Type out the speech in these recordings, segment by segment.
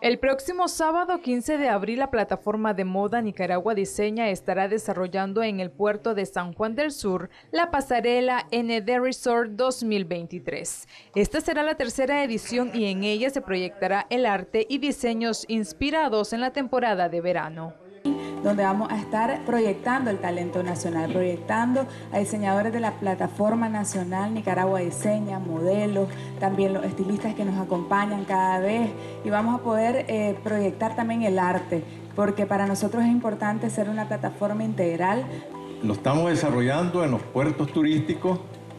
El próximo sábado 15 de abril, la plataforma de moda Nicaragua Diseña estará desarrollando en el puerto de San Juan del Sur la pasarela ND Resort 2023. Esta será la tercera edición y en ella se proyectará el arte y diseños inspirados en la temporada de verano, donde vamos a estar proyectando el talento nacional, proyectando a diseñadores de la plataforma nacional Nicaragua Diseña, modelos, también los estilistas que nos acompañan cada vez, y vamos a poder proyectar también el arte, porque para nosotros es importante ser una plataforma integral. Lo estamos desarrollando en los puertos turísticos,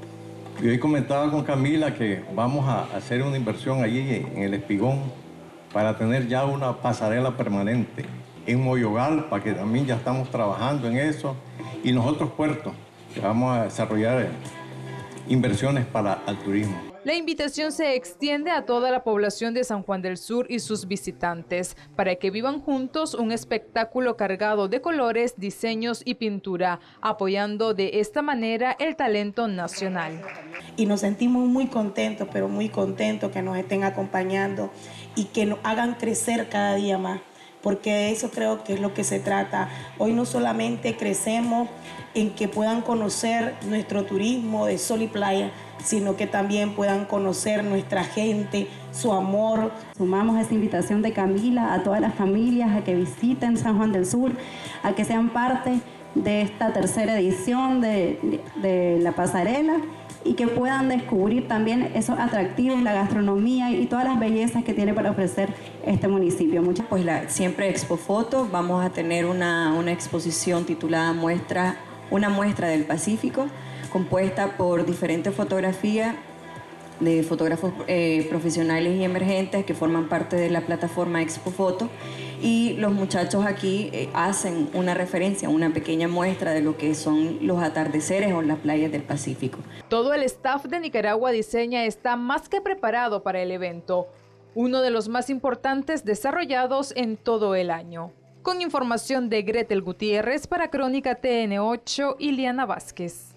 y hoy comentaba con Camila que vamos a hacer una inversión allí en el Espigón para tener ya una pasarela permanente. En Moyogalpa, que también ya estamos trabajando en eso, y en los otros puertos, que vamos a desarrollar inversiones para el turismo. La invitación se extiende a toda la población de San Juan del Sur y sus visitantes para que vivan juntos un espectáculo cargado de colores, diseños y pintura, apoyando de esta manera el talento nacional. Y nos sentimos muy contentos, pero muy contentos que nos estén acompañando y que nos hagan crecer cada día más, porque de eso creo que es lo que se trata. Hoy no solamente crecemos en que puedan conocer nuestro turismo de sol y playa, sino que también puedan conocer nuestra gente, su amor. Sumamos esta invitación de Camila a todas las familias a que visiten San Juan del Sur, a que sean parte de esta tercera edición de la pasarela y que puedan descubrir también esos atractivos, la gastronomía y todas las bellezas que tiene para ofrecer este municipio. Pues siempre Expo Foto, vamos a tener una exposición titulada Una muestra del Pacífico, compuesta por diferentes fotografías de fotógrafos profesionales y emergentes que forman parte de la plataforma Expo Foto, y los muchachos aquí hacen una referencia, una pequeña muestra de lo que son los atardeceres o las playas del Pacífico. Todo el staff de Nicaragua Diseña está más que preparado para el evento, uno de los más importantes desarrollados en todo el año. Con información de Gretel Gutiérrez para Crónica TN8, Iliana Vázquez.